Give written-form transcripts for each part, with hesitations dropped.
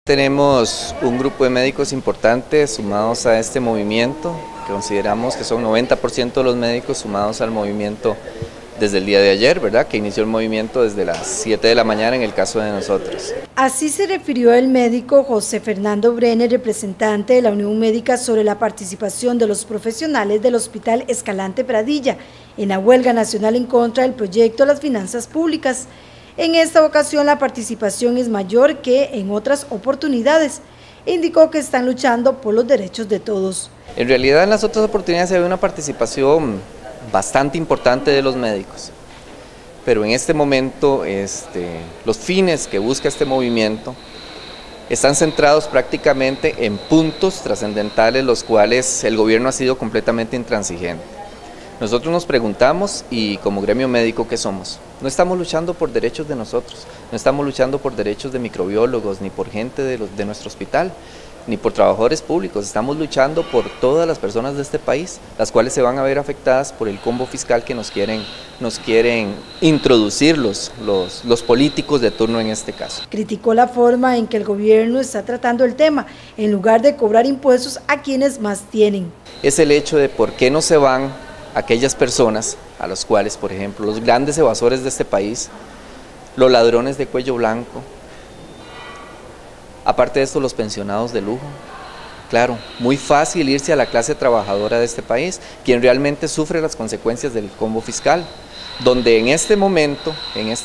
Tenemos un grupo de médicos importantes sumados a este movimiento, que consideramos que son 90% de los médicos sumados al movimiento desde el día de ayer, ¿verdad? Que inició el movimiento desde las 7 de la mañana en el caso de nosotros. Así se refirió el médico José Fernando Brenner, representante de la Unión Médica, sobre la participación de los profesionales del Hospital Escalante Pradilla en la huelga nacional en contra del proyecto de las finanzas públicas. En esta ocasión la participación es mayor que en otras oportunidades. Indicó que están luchando por los derechos de todos. En realidad en las otras oportunidades había una participación bastante importante de los médicos, pero en este momento los fines que busca este movimiento están centrados prácticamente en puntos trascendentales los cuales el gobierno ha sido completamente intransigente. Nosotros nos preguntamos, y como gremio médico, ¿qué somos? No estamos luchando por derechos de nosotros, no estamos luchando por derechos de microbiólogos, ni por gente de nuestro hospital, ni por trabajadores públicos, estamos luchando por todas las personas de este país, las cuales se van a ver afectadas por el combo fiscal que nos quieren introducir los políticos de turno en este caso. Criticó la forma en que el gobierno está tratando el tema, en lugar de cobrar impuestos a quienes más tienen. Es el hecho de por qué no se van aquellas personas a los cuales, por ejemplo, los grandes evasores de este país, los ladrones de cuello blanco, aparte de esto los pensionados de lujo. Claro, muy fácil irse a la clase trabajadora de este país, quien realmente sufre las consecuencias del combo fiscal, donde en este momento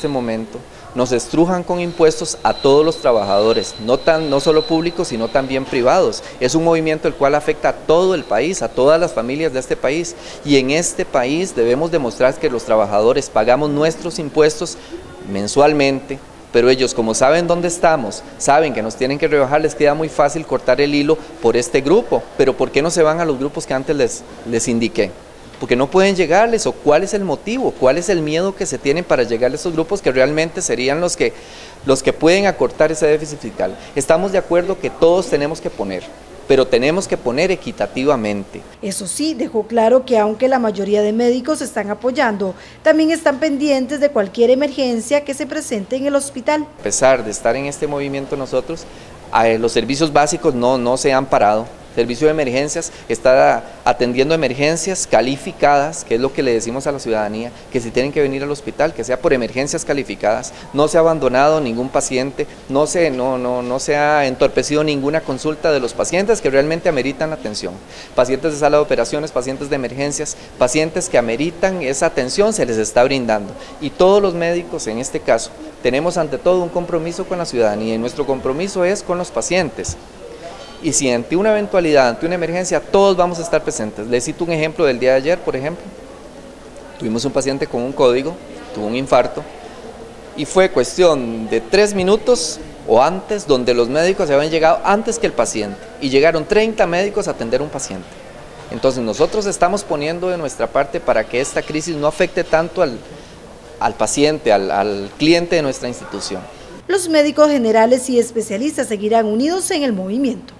nos estrujan con impuestos a todos los trabajadores, no solo públicos, sino también privados. Es un movimiento el cual afecta a todo el país, a todas las familias de este país, y en este país debemos demostrar que los trabajadores pagamos nuestros impuestos mensualmente, pero ellos, como saben dónde estamos, saben que nos tienen que rebajar, les queda muy fácil cortar el hilo por este grupo. Pero ¿por qué no se van a los grupos que antes les indiqué? Porque no pueden llegarles, o cuál es el motivo, cuál es el miedo que se tienen para llegar a esos grupos que realmente serían los que pueden acortar ese déficit fiscal. Estamos de acuerdo que todos tenemos que poner, pero tenemos que poner equitativamente. Eso sí, dejó claro que aunque la mayoría de médicos están apoyando, también están pendientes de cualquier emergencia que se presente en el hospital. A pesar de estar en este movimiento nosotros, los servicios básicos no se han parado. El servicio de emergencias está atendiendo emergencias calificadas, que es lo que le decimos a la ciudadanía, que si tienen que venir al hospital, que sea por emergencias calificadas. No se ha abandonado ningún paciente, no se ha entorpecido ninguna consulta de los pacientes que realmente ameritan atención. Pacientes de sala de operaciones, pacientes de emergencias, pacientes que ameritan esa atención se les está brindando. Y todos los médicos, en este caso, tenemos ante todo un compromiso con la ciudadanía, y nuestro compromiso es con los pacientes. Y si ante una eventualidad, ante una emergencia, todos vamos a estar presentes. Les cito un ejemplo del día de ayer, por ejemplo. Tuvimos un paciente con un código, tuvo un infarto, y fue cuestión de 3 minutos o antes, donde los médicos habían llegado antes que el paciente, y llegaron 30 médicos a atender a un paciente. Entonces nosotros estamos poniendo de nuestra parte para que esta crisis no afecte tanto al paciente, al cliente de nuestra institución. Los médicos generales y especialistas seguirán unidos en el movimiento.